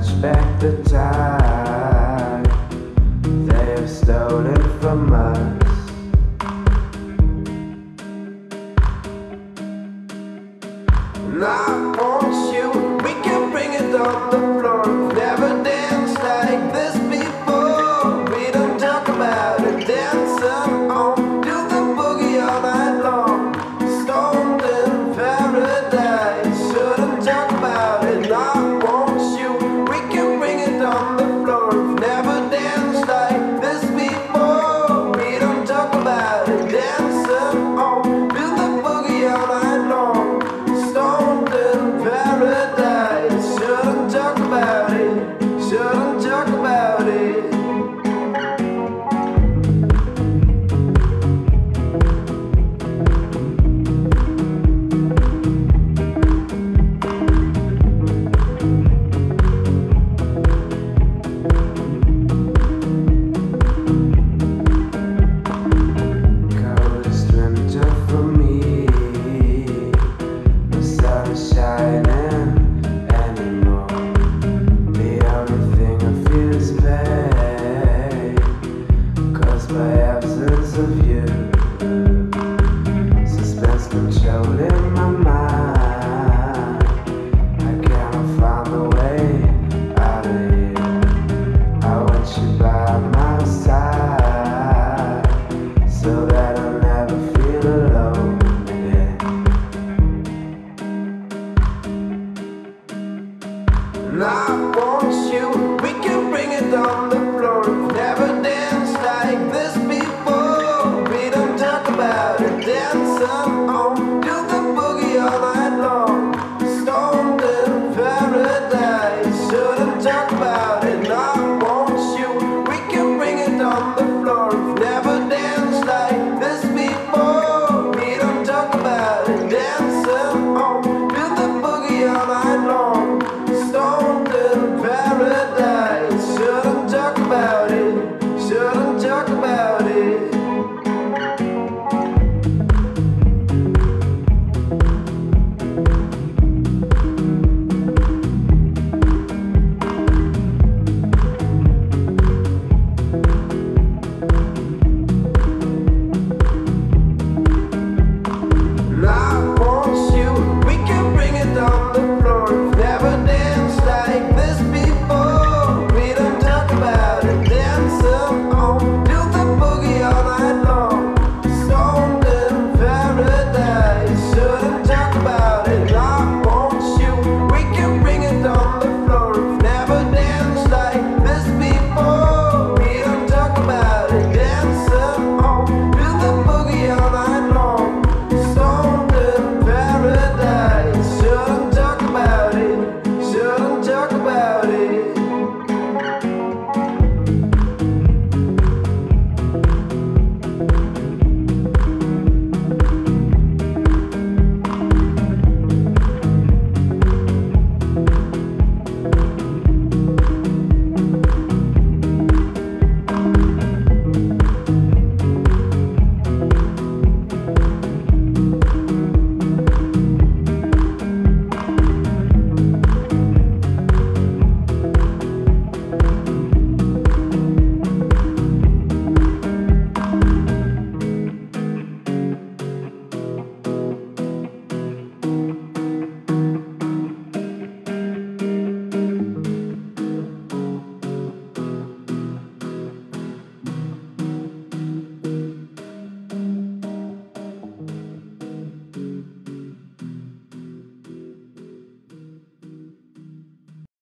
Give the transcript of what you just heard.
snatch back the time they have stolen from us. And I want you, we can bring it on the floor. Never danced like this before. We don't talk about it, dancing on, do the boogie all night long. Stoned in paradise, shouldn't talk about it. I want you, we can bring it on the floor. Never danced like this before. We don't talk about it, dancing on, do the boogie all night long. Stoned in paradise, shouldn't talk about it, shouldn't talk about it. Coldest winter for me, the sun is shining anymore. The only thing I feel is pain, caused by absence of you. Suspense controlling my mind, I cannot find a way out of here. I want you by my side, so that I'll never feel alone again. And I want you, we can bring it on the floor. Never danced like this before. We don't talk about it, dancing on, do the boogie all night long. Stoned in paradise, shouldn't talk about